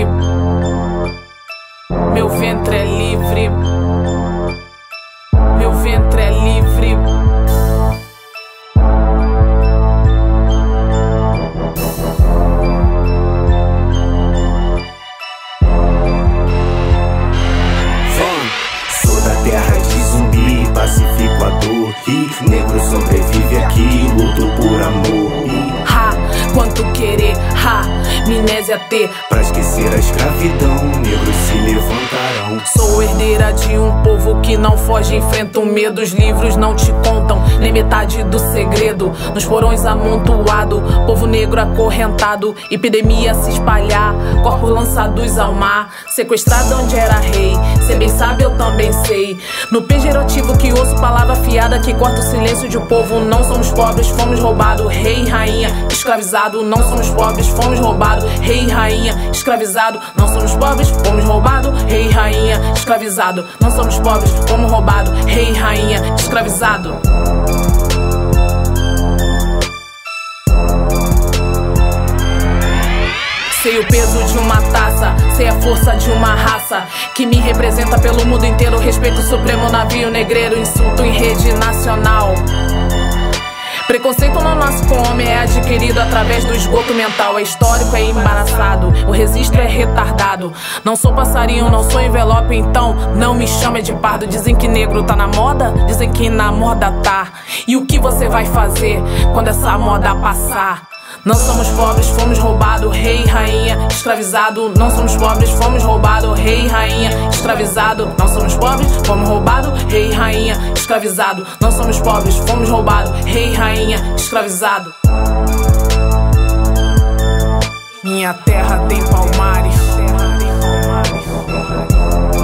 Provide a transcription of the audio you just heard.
livre. Meu ventre é livre. Meu ventre é livre. Sou da terra de Zumbi, pacifico a dor. E negro sobrevive aqui, luto por amor. Quanto querer, amnésia ter. Pra esquecer a escravidão, negros se levantarão. Sou herdeira de um povo que não foge, enfrenta o medo. Os livros não te contam nem metade do segredo. Nos porões amontoado, povo negro acorrentado. Epidemia se espalhar, corpos lançados ao mar. Sequestrado onde era rei, cê bem sabe, eu também sei. No pejorativo que ouço palavra fiada que corta o silêncio de um povo. Não somos pobres, fomos roubados. Rei, rainha, escravizado. Não somos pobres, fomos roubados. Rei, rainha, escravizado. Não somos pobres, fomos roubados. Rei, rainha, escravizado. Não somos pobres, fomos roubados. Rei, rainha, escravizado. Sei o peso de uma taça, sei a força de uma raça que me representa pelo mundo inteiro. Respeito o supremo navio negreiro, insulto em rede nacional. Preconceito não nasce com homem, é adquirido através do esgoto mental. É histórico, é embaraçado, o registro é retardado. Não sou passarinho, não sou envelope, então não me chame de pardo. Dizem que negro tá na moda, dizem que na moda tá. E o que você vai fazer quando essa moda passar? Não somos pobres, fomos roubados. Rei, rainha, escravizado. Não somos pobres, fomos roubados. Rei, rainha, escravizado. Não somos pobres, fomos roubados. Rei, rainha, escravizado. Não somos pobres, fomos roubados. Rei, rainha, escravizado. Minha terra tem palmares.